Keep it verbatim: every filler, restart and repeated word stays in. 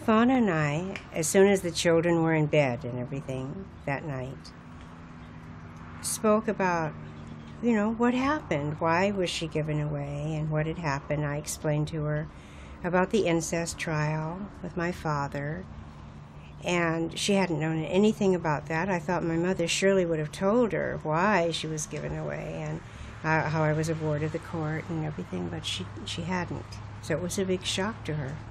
Fauna and I, as soon as the children were in bed and everything that night, spoke about, you know, what happened, why was she given away, and what had happened. I explained to her about the incest trial with my father, and she hadn't known anything about that. I thought my mother surely would have told her why she was given away and uh, how I was a ward of the court and everything, but she, she hadn't. So it was a big shock to her.